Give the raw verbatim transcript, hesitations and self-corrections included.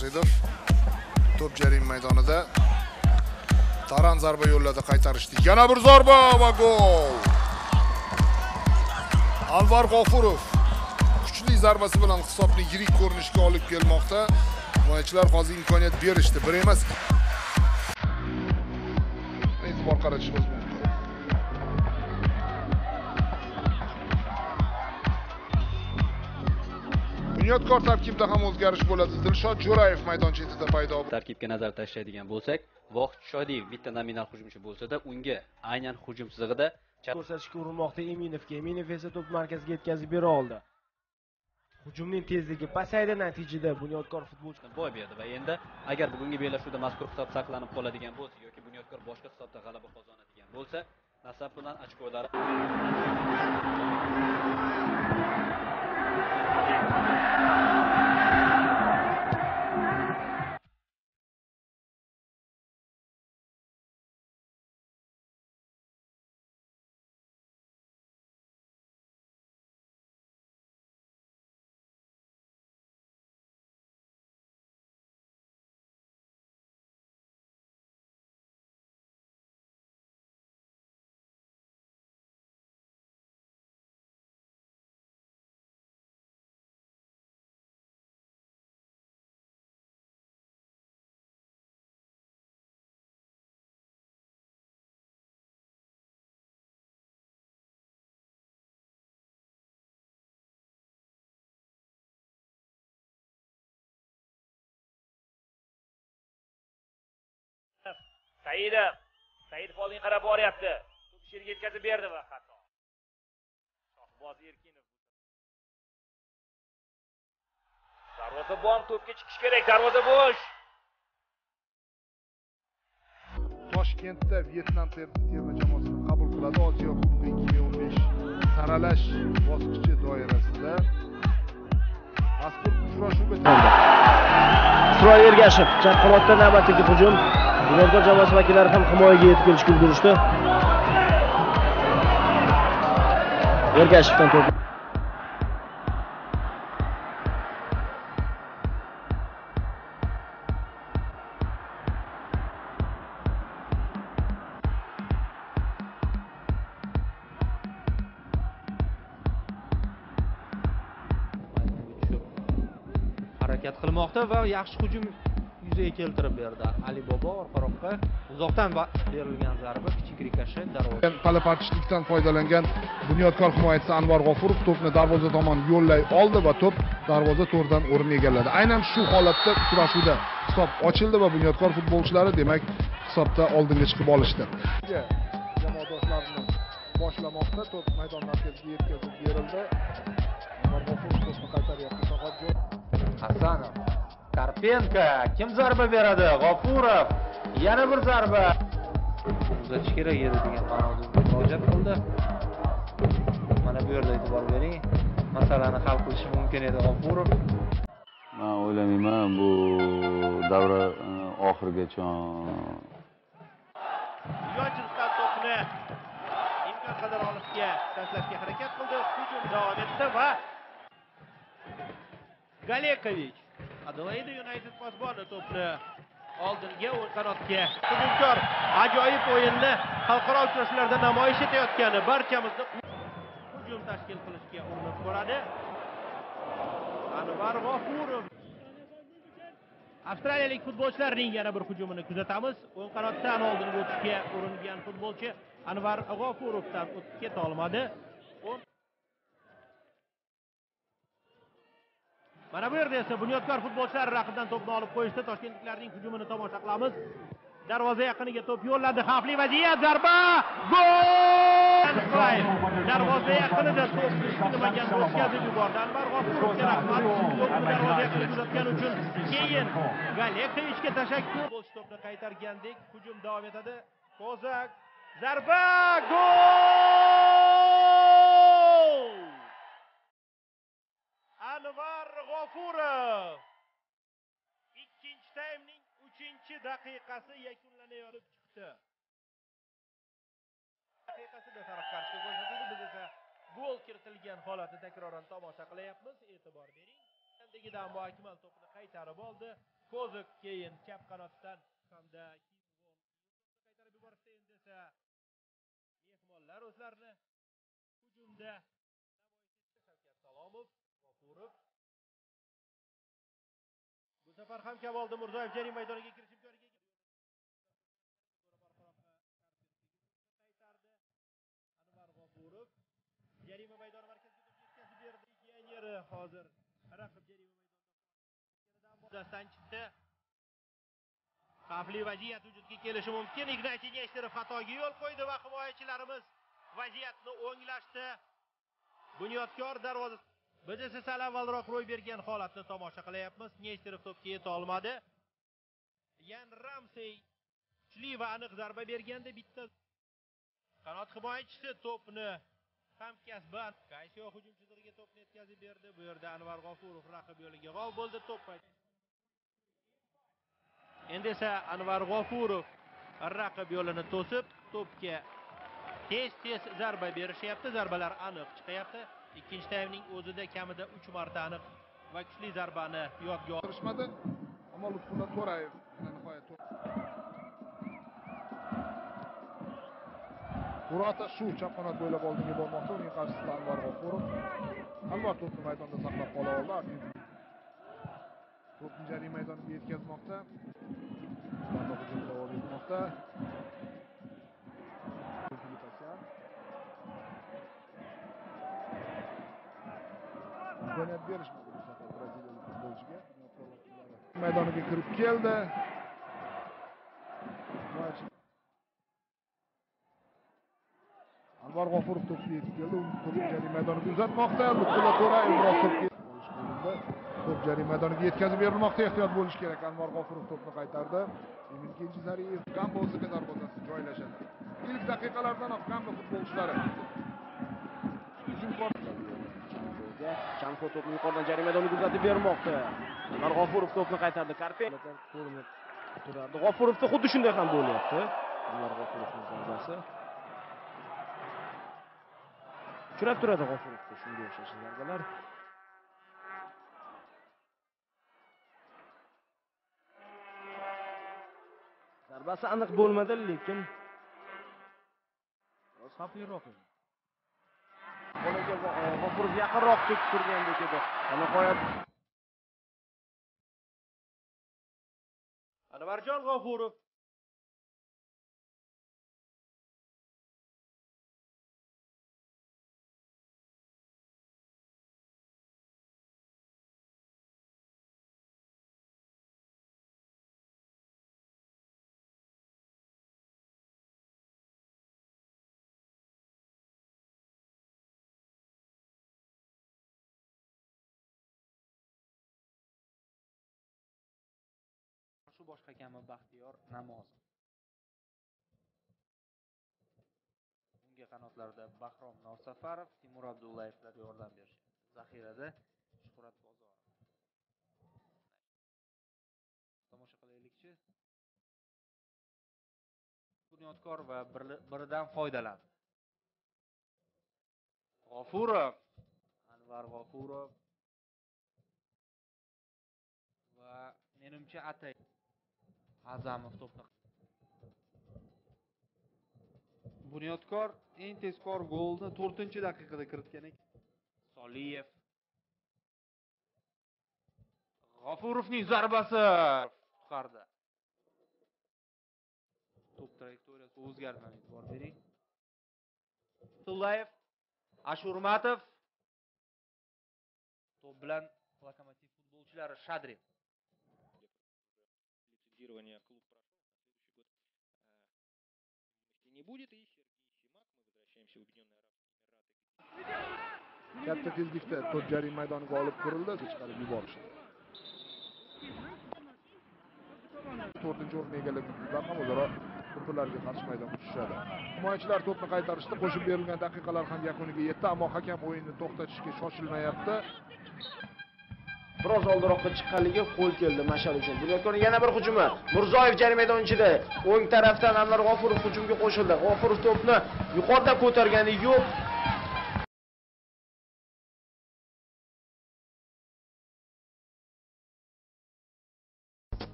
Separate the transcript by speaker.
Speaker 1: Rashidov top jarima maydonida taran zarba yo'lladi, qaytarishdi. Yana bir zarba va gol. Anvar Gafurov kuchli zarbasi bilan hisobni yirik ko'rinishga olib kelmoqda. Himoyachilar hozir imkoniyat berishdi, bir emas. E'tibor qaratishimiz mumkin. Bunyodkor tarkibda ham o'zgarish bo'ladi. Dilshod Jo'rayev maydon chetida paydo bo'ldi.
Speaker 2: Tarkibga nazar tashlaydigan bo'lsak, Vohid Shodiyev bitta nominal hujumchi bo'lsa-da, unga aynan hujum chizig'ida
Speaker 3: ko'rsatishga urinmoqda Eminovga. Eminov esa to'p markazga yetkazib bera oldi. Hujumning tezligi pasaydi, natijada Bunyodkor futbolchilar
Speaker 2: boy berdi va endi agar bugungi bellashuvda mazkur hisob saqlanib qoladigan bo'lsa yoki Bunyodkor boshqa hisobda g'alaba qozonadigan bo'lsa, nasab bilan ochkolari
Speaker 4: Saidov, Saidov oldinga qarab boryapti. To'p yerga yetkazib berdi va xato. Shohboz Erkinov. Darvoza bom, to'pga chiqish kerak, darvoza bo'sh.
Speaker 1: Toshkentda Vyetnam terma jamoasini qabul qiladi. Osiyo Kubogi ikki ming o'n besh saralash bosqichi doirasida mazkur uchrashuvga
Speaker 3: Isroil Ergashev chap qanotda navbatdagi hujum. Bunyodkor jamoasi vakillari ham himoyaga yetib kelishga ulgurishdi. Ergashevdan to'p.
Speaker 5: Harakat qilmoqda va yaxshi hujum yuzaga keltirib berdi. Ali Bobo orqaroqqa uzoqdan berilgan zarba, kichik rikoshet darvoza.
Speaker 1: Palapartishlikdan foydalangan Bunyodkor himoyachisi Anvar Gafurov to'pni darvoza tomon yo'llay oldi va to'p darvoza to'ridan o'rin egalladi. Aynan shu holatda uchrashuvda hisob ochildi va Bunyodkor futbolchilari demak hisobda oldinga chiqib olishdi. Jamoadoshlarini boshlamoqda, to'p maydon markaziga yetkazib berildi. Anvar Gafurov to'pni qaytaryapti.
Speaker 5: Hasanov, Karpenko, kim zarba beradi? G'ofurov, yana bir zarba. Uzatish kerak edi degan ma'noda murojaat qildi. Mana bu yerda e'tibor bering. Masalani hal qilishi mumkin edi G'ofurov.
Speaker 6: Men o'ylamayman bu davra oxirigacha
Speaker 4: Yo'lchilikdan to'pni imkon qadar olishga, tashlashga harakat qildi. Hujum davom etdi va Galekovich Adelaide United posboni to'pni oldinga o'ng qanotga. Bunyodkor ajoyib o'yinni xalqaro uchrashuvlarda namoyish etayotgani barchamizni hujum tashkil qilishga urinib ko'radi. Anvar G'ofurov. Avstraliyalik futbolchilarning yana bir hujumini kuzatamiz. O'ng qanotdan oldinga o'tishga uringan futbolchi Anvar G'ofurovdan o'tib keta olmadi. Mana bu yerda esa Bunyodkor futbolchilari raqibdan to'pni olib qo'yishda toshkentliklarning hujumini tomosha qilamiz. Darvoza yaqiniga to'p yo'lladi. Xavfli vaziyat, zarba! Gol! Darvoza yaqinida to'p kutilmagan o'tkazib yubordi. Anvar G'ofurovga rahmat. To'pni darvoza yaqinida uzatgani uchun keyin Galekovichga tashakkur. Futbolchi to'pni qaytargandek hujum davom etadi. Kozak, zarba! Gol! Anvar G'ofurov ikkinchi taymning uchinchi daqiqasi yakunlanayotib chiqdi. Daqiqasida taraftarga ko'rsatildi. Biz esa gol kiritilgan holatni takroran tomosha qilyapmiz. E'tibor bering. Endigidan muhokama to'pni qaytarib oldi. Ko'zik keyin chap qanotdan hamda qaytarib yuborishdi. Endi esa mehmonlar o'zlarini hujumda Shavkat Salomov, G'ofurov. Bu safar ham Kamoliddin Murzoyev jarima maydoniga kirishib joyiga qaytardi. Anvar G'ofurov jarima maydoni markaziga yetkazib berdi. Legioneri hozir raqib jarima maydonidan muddasidan chiqdi. Xavfli vaziyat vujudga kelishi mumkin. Ignatiy Neshterov xatoga yo'l qo'ydi va himoyachilarimiz vaziyatni o'nglashdi. Bunyodkor darvozasi. Biz esa sal avvalroq ro'y bergan holatni tomosha qilyapmiz. Neshterov to'pga yeta olmadi. Yan Ramsey kuchli va aniq zarba berganda bitta qanot himoyachisi to'pni hamkasban Qaysiyo hujum chizig'iga to'pni yetkazib berdi. Bu yerda Anvar G'ofurov raqib yo'liga g'ol bo'ldi. To'p Endi esa Anvar G'ofurov raqib yo'lini to'sib, to'pga tez-tez zarba berishyapti. Zarbalar aniq chiqyapti. Ikkinchi taymning o'zida kamida uch marta aniq va kuchli zarbani yodga
Speaker 1: olishmadi. Ammo Lutfulla To'rayev nihoyat Murata shu chap qanot bo'ylab oldinga bormoqda. Uning qarshisida Anvar G'ofurov. Anvar to'pni maydonda saqlab qola oldi. To'pni jarima maydoniga yetkazmoqda. Ularning hujumi davom etmoqda. Imkoniyat berishmadi bu safar braziliyalik futbolchiga. Maydoniga kirib keldi. Anvar G'ofurov to'pga yetib keldi. U to'pni jarima maydoniga uzatmoqda. Lutfulla To'rayev biroz to'pga to'p jarima maydoniga yetkazib berilmoqda. Ehtiyot bo'lish kerak. Anvar G'ofurov to'pni qaytardi. Emin Kenjizariyev Gambo o'ziga darvozasi joylashadi. İlk daqiqalardanoq Gambo futbolchilari hujum
Speaker 3: Chanko to'pni yuqoridan jarima maydoniga uzatib bermoqda. Anvar G'ofurov to'pni qaytardi. Karpen ko'rinib turardi. G'ofurovda xuddi shunday ham bo'lyapti. Anvar G'ofurovning zarbasi uchrab turadi. G'ofurovda shunga o'xshash zarbalar. Zarbasi aniq bo'lmadi, lekin biroz xavfliroq edi. Qo'liga G'ofurov yaqinroq tekib turgandek edi. Nihoyat
Speaker 4: Anvarjon G'ofurov
Speaker 5: shu bosh hakami Baxtiyor Namozov. Unga qanotlarda Bahrom Norsafarov, Timur Abdullayevlar yordam berishadi. Zaxirada Shuhrat Bozorov. Tomosha qilaylikchi. Bunyodkor va biridan foydalandi. G'ofurov, Anvar G'ofurov va menimcha Atay Azamov to'pni. Bunyodkor eng tezkor golni to'rtinchi daqiqada kiritgan ekan. Soliyev. G'ofurovning zarbasi qutqardi. To'p trayektoriyasi o'zgarmadi, e'tibor bering. Tullayev, Ashurmatov. To'p bilan Lokomotiv futbolchilari Shadrin.
Speaker 7: Лицензирование клуб прошел, на следующий год э, не будет, и Сергей Симак, мы возвращаемся в Объединенные Арабские Эмираты.
Speaker 1: Katta tezlikda to'p jarima maydoniga olib kirildi, chiqarib yuborishdi. to'rtinchi o'rinni egallagan klublar ham o'zaro bir-birlariga qarshi maydonga tushadi. Himoyachilar to'pni qaytarishda qo'shib berilgan daqiqalar ham yakuniga yetdi, ammo hakam o'yinni to'xtatishga shoshilmayapti.
Speaker 3: biroz oldiroqqa chiqqanligi qo'l keldi mashal uchun. Bunyodkorning yana bir hujumi. Murzoyev jarima maydoni ichida. O'ng tarafdan Anvar G'ofurov hujumga qo'shildi. G'ofurov to'pni yuqoridan ko'targani yo'q.